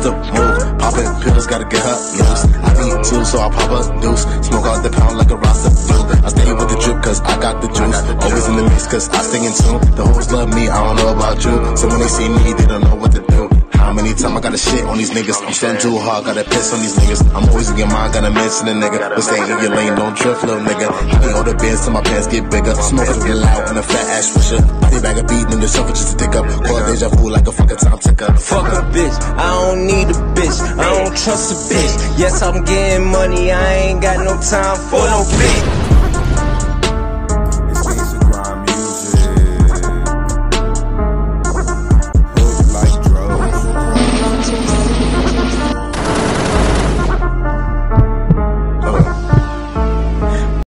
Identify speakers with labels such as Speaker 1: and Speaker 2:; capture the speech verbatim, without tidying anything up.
Speaker 1: the move. Poppin' pills, gotta get her loose. I eat too, so I pop a deuce. Smoke out the pound like a Rasta dude. I stay with the drip cause I got the juice. Always in the mix cause I stay in tune. The hoes love me, I don't know about you. So when they see me, they don't know what to do. How many times I gotta shit on these niggas? I'm stunting too hard, gotta piss on these niggas. I'm always in your mind, gotta mention a nigga. But stay in your lane, don't drift, little nigga. I need all the bands till my pants get bigger. Smoking get loud and a fat ass swisher. Body bag of beat, and the shuffle just to stick up. Call deja vu like a fucking time ticker.
Speaker 2: Fuck a bitch, I don't need a bitch. I don't trust a bitch. Yes, I'm getting money, I ain't got no time for no bitch.